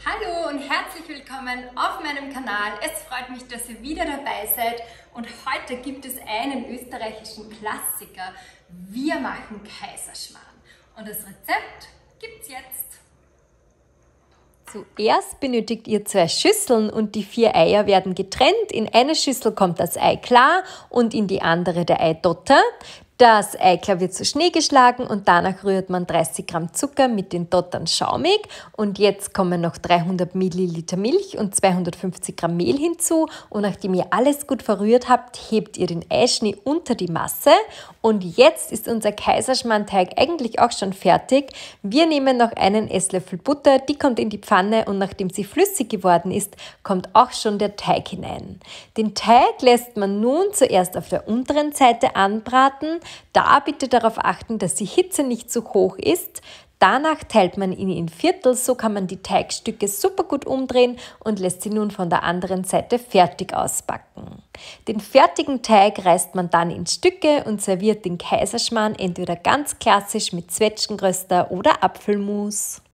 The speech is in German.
Hallo und herzlich willkommen auf meinem Kanal. Es freut mich, dass ihr wieder dabei seid und heute gibt es einen österreichischen Klassiker. Wir machen Kaiserschmarrn und das Rezept gibt's jetzt. Zuerst benötigt ihr 2 Schüsseln und die 4 Eier werden getrennt. In eine Schüssel kommt das Eiklar und in die andere der Eidotter. Das Eiklar wird zu Schnee geschlagen und danach rührt man 30 Gramm Zucker mit den Dottern schaumig. Und jetzt kommen noch 300 Milliliter Milch und 250 Gramm Mehl hinzu. Und nachdem ihr alles gut verrührt habt, hebt ihr den Eischnee unter die Masse. Und jetzt ist unser Kaiserschmarrnteig eigentlich auch schon fertig. Wir nehmen noch einen Esslöffel Butter, die kommt in die Pfanne und nachdem sie flüssig geworden ist, kommt auch schon der Teig hinein. Den Teig lässt man nun zuerst auf der unteren Seite anbraten. Da bitte darauf achten, dass die Hitze nicht zu hoch ist. Danach teilt man ihn in Viertel, so kann man die Teigstücke super gut umdrehen und lässt sie nun von der anderen Seite fertig ausbacken. Den fertigen Teig reißt man dann in Stücke und serviert den Kaiserschmarrn entweder ganz klassisch mit Zwetschgenröster oder Apfelmus.